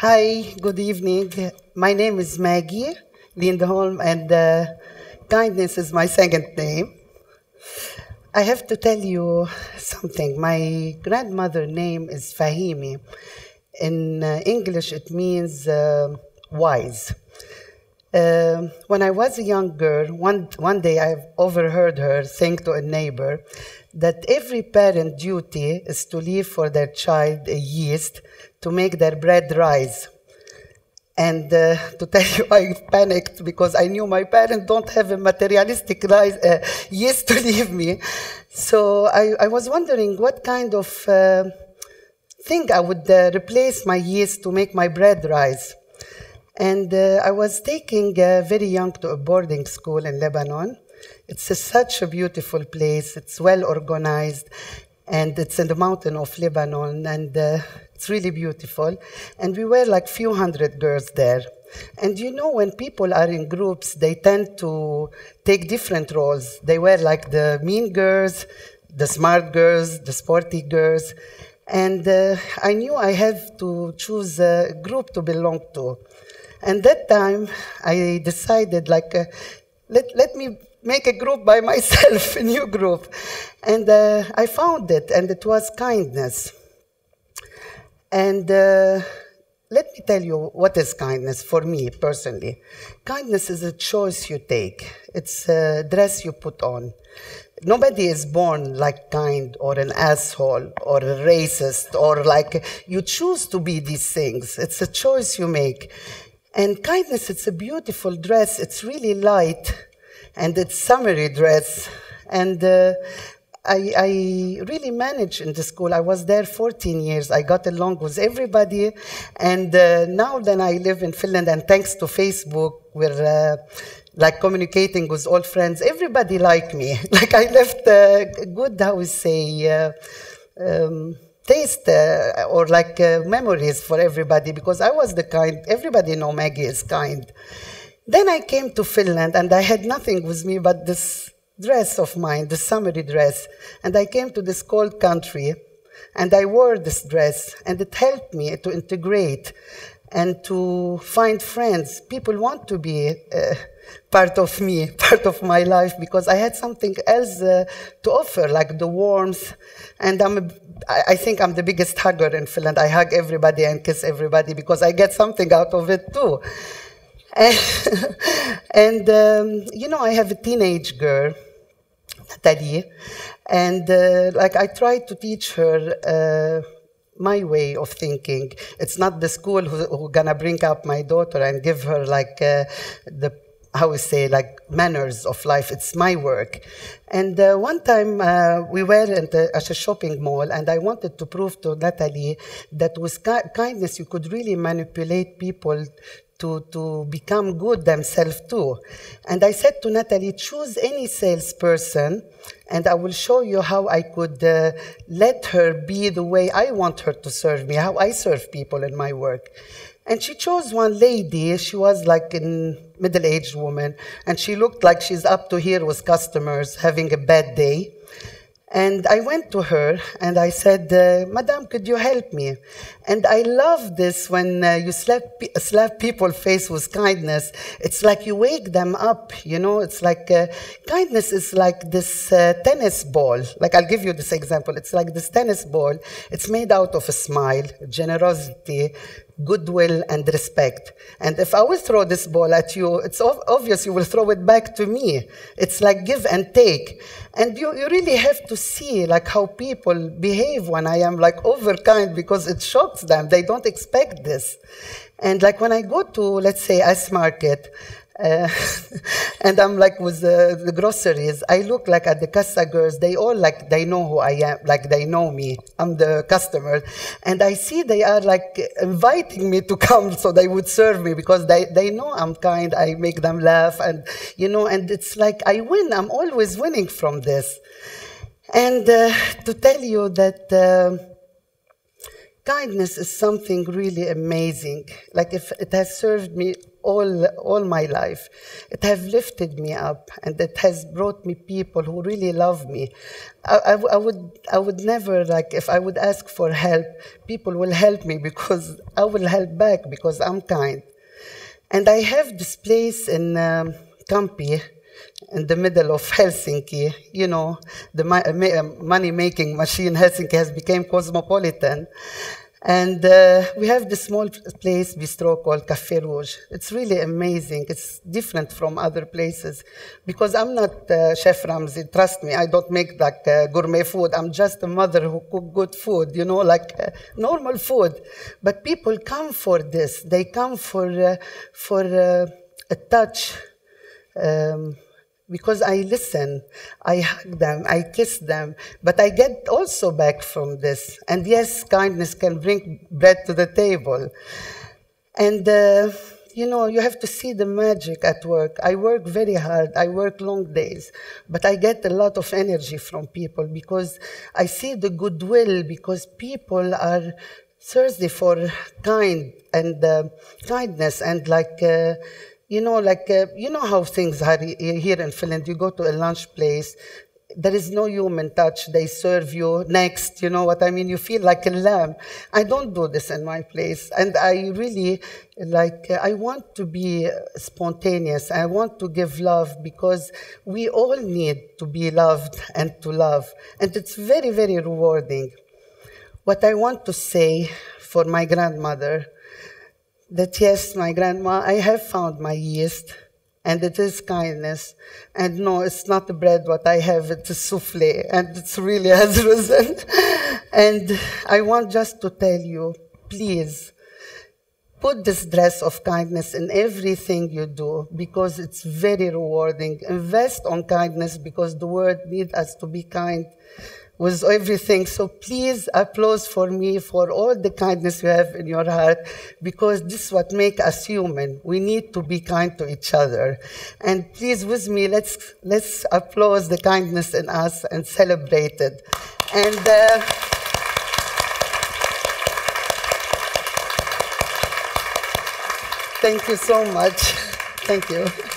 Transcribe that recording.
Hi, good evening. My name is Maggie Lindholm, and kindness is my second name. I have to tell you something. My grandmother's name is Fahimi. In English, it means wise. When I was a young girl, one day I overheard her saying to a neighbor that every parent duty is to leave for their child a yeast to make their bread rise. And to tell you, I panicked because I knew my parents don't have a materialistic yeast to leave me. So I was wondering what kind of thing I would replace my yeast to make my bread rise. And I was taken very young to a boarding school in Lebanon. It's such a beautiful place. It's well organized, and it's in the mountain of Lebanon, and it's really beautiful. And we were like few hundred girls there. And you know, when people are in groups, they tend to take different roles. They were like the mean girls, the smart girls, the sporty girls. And I knew I had to choose a group to belong to. And that time, I decided, like, let me make a group by myself, a new group. And I found it, and it was kindness. And let me tell you what is kindness for me, personally. Kindness is a choice you take. It's a dress you put on. Nobody is born like kind or an asshole or a racist or like you choose to be these things. It's a choice you make. And kindness, it's a beautiful dress. It's really light, and it's summery dress. And I really managed in the school. I was there 14 years. I got along with everybody. And now then I live in Finland, and thanks to Facebook, we're like communicating with old friends. Everybody like me. Like I left good, how we say, taste or like memories for everybody, because I was the kind, everybody know Maggie is kind. Then I came to Finland, and I had nothing with me but this dress of mine, the summery dress. And I came to this cold country, and I wore this dress, and it helped me to integrate and to find friends. People want to be part of me, part of my life, because I had something else to offer, like the warmth. And I think I'm the biggest hugger in Finland. I hug everybody and kiss everybody because I get something out of it too. And you know, I have a teenage girl, Natalie, and like I try to teach her my way of thinking. It's not the school who's gonna bring up my daughter and give her like the, how we say, like manners of life. It's my work. And one time we were at a shopping mall, and I wanted to prove to Natalie that with kindness you could really manipulate people to become good themselves too. And I said to Natalie, choose any salesperson, and I will show you how I could let her be the way I want her to serve me, how I serve people in my work. And she chose one lady. She was like a middle-aged woman, and she looked like she's up to here with customers having a bad day. And I went to her, and I said, Madam, could you help me? And I love this when you slap people's face with kindness. It's like you wake them up, you know? It's like kindness is like this tennis ball. Like, I'll give you this example. It's like this tennis ball. It's made out of a smile, generosity, goodwill, and respect. And if I will throw this ball at you, it's obvious you will throw it back to me. It's like give and take. And you really have to see like how people behave when I am like overkind, because it shocks them. They don't expect this. And like when I go to, let's say, S Market, and I'm like with the groceries, I look like at the Casa girls, they all like, they know who I am, like they know me, I'm the customer. And I see they are like inviting me to come so they would serve me, because they know I'm kind, I make them laugh, and you know, and it's like I win, I'm always winning from this. And to tell you that kindness is something really amazing. Like if it has served me all my life. It has lifted me up, and it has brought me people who really love me. I would never, like, if I would ask for help, people will help me because I will help back because I'm kind. And I have this place in Kampi, in the middle of Helsinki. You know, the money-making machine Helsinki has become cosmopolitan. And we have this small place, bistro, called Café Rouge. It's really amazing. It's different from other places. Because I'm not Chef Ramsay, trust me, I don't make like gourmet food. I'm just a mother who cook good food, you know, like normal food. But people come for this. They come for a touch. Because I listen, I hug them, I kiss them, but I get also back from this. And yes, kindness can bring bread to the table. And, you know, you have to see the magic at work. I work very hard, I work long days, but I get a lot of energy from people because I see the goodwill, because people are thirsty for kindness and like, you know how things are here in Finland. You go to a lunch place, there is no human touch. They serve you next, you know what I mean? You feel like a lamb. I don't do this in my place. And I really, I want to be spontaneous. I want to give love because we all need to be loved and to love. And it's very, very rewarding. What I want to say for my grandmother, that yes, my grandma, I have found my yeast, and it is kindness. And no, it's not the bread what I have, it's a souffle, and it really has risen. And I want just to tell you, please, put this dress of kindness in everything you do, because it's very rewarding. Invest on kindness, because the world needs us to be kind with everything. So please, applause for me for all the kindness you have in your heart, because this is what makes us human. We need to be kind to each other. And please, with me, let's applaud the kindness in us and celebrate it. And thank you so much. Thank you.